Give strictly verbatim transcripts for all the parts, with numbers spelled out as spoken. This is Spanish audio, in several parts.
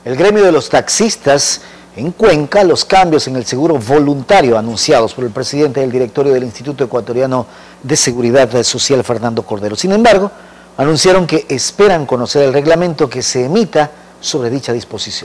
el gremio de los taxistas en Cuenca los cambios en el seguro voluntario anunciados por el presidente del directorio del Instituto Ecuatoriano de Seguridad Social, Fernando Cordero. Sin embargo, anunciaron que esperan conocer el reglamento que se emita sobre dicha disposición.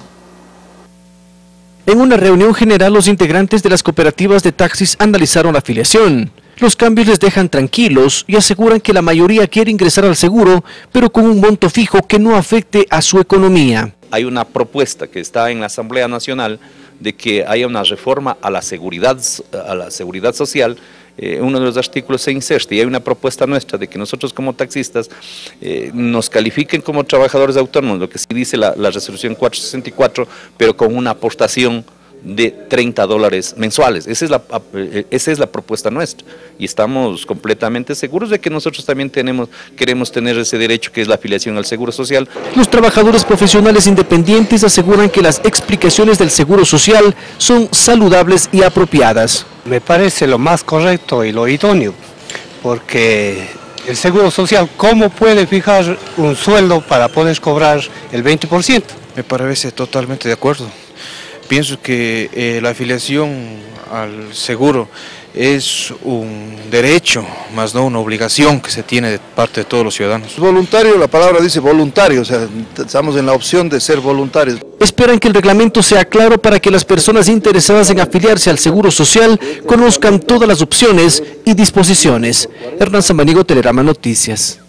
En una reunión general, los integrantes de las cooperativas de taxis analizaron la afiliación. Los cambios les dejan tranquilos y aseguran que la mayoría quiere ingresar al seguro, pero con un monto fijo que no afecte a su economía. Hay una propuesta que está en la Asamblea Nacional de que haya una reforma a la seguridad, a la seguridad social. Eh, uno de los artículos se inserta y hay una propuesta nuestra de que nosotros como taxistas eh, nos califiquen como trabajadores autónomos, lo que sí dice la, la resolución cuatrocientos sesenta y cuatro, pero con una aportación de treinta dólares mensuales. Esa es, la, esa es la propuesta nuestra y estamos completamente seguros de que nosotros también tenemos, queremos tener ese derecho que es la afiliación al Seguro Social. Los trabajadores profesionales independientes aseguran que las explicaciones del Seguro Social son saludables y apropiadas. Me parece lo más correcto y lo idóneo, porque el Seguro Social, ¿cómo puede fijar un sueldo para poder cobrar el veinte por ciento? Me parece totalmente de acuerdo. Pienso que eh, la afiliación al seguro es un derecho, más no una obligación que se tiene de parte de todos los ciudadanos. Voluntario, la palabra dice voluntario, o sea, estamos en la opción de ser voluntarios. Esperan que el reglamento sea claro para que las personas interesadas en afiliarse al Seguro Social conozcan todas las opciones y disposiciones. Hernán Samaniego, Telerama Noticias.